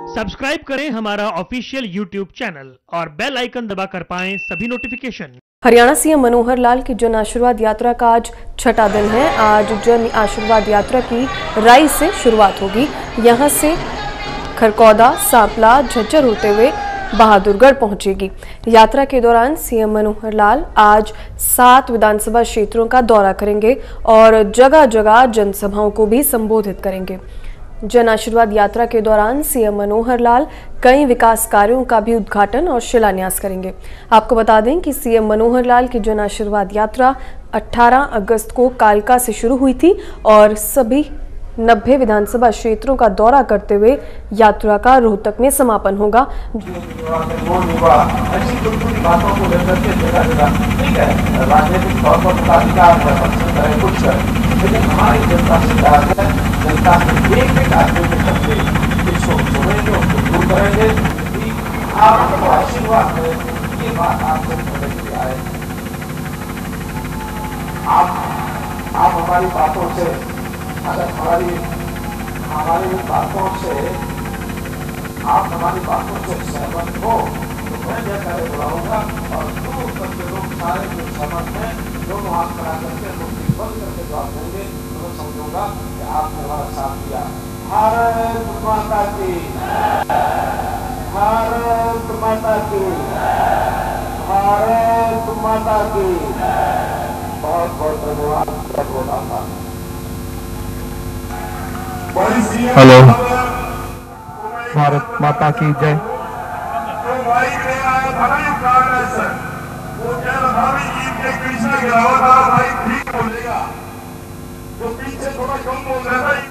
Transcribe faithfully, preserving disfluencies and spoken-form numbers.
Subscribe करें हमारा official YouTube channel और बेल आइकन दबाकर पाएं सभी नोटिफिकेशन। हरियाणा सीएम मनोहर लाल की जन आशीर्वाद यात्रा का आज छठा दिन है। आज जन आशीर्वाद यात्रा की राई से शुरुआत होगी। यहां से खरकौदा, सांपला, झज्जर होते हुए बहादुरगढ़ पहुंचेगी। यात्रा के दौरान सीएम मनोहर लाल आज सात विधानसभा क्षेत्रों का दौरा करेंगे और जगह जगह जनसभाओं को भी संबोधित करेंगे। जन आशीर्वाद यात्रा के दौरान सीएम मनोहर लाल कई विकास कार्यों का भी उद्घाटन और शिलान्यास करेंगे। आपको बता दें कि सीएम मनोहर लाल की जन आशीर्वाद यात्रा अठारह अगस्त को कालका से शुरू हुई थी और सभी नब्बे विधानसभा क्षेत्रों का दौरा करते हुए यात्रा का रोहतक में समापन होगा। जनता के एक एक आदमी के सबसे इसको सुनेंगे, उसको दूर करेंगे। आपको आशीर्वाद है, ये बात आपको समझ में आए। आप आप हमारी बातों से, अगर हमारी हमारी बातों से आप हमारी बातों से सहमत हो तो मैं जयकारे बुलाऊंगा और दूर तक के लोग सारे जो सहमत हैं दोनों हाथ खड़ा करके मुट्ठी बंद करके जवाब देंगे तो मैं समझूंगा कि आपने हमारा साथ दिया। भारत माता की, भारत माता की, भारत माता की। बहुत बहुत धन्यवाद। हेलो, भारत माता की जय। जो पीछे थोड़ा कम बोल रहा था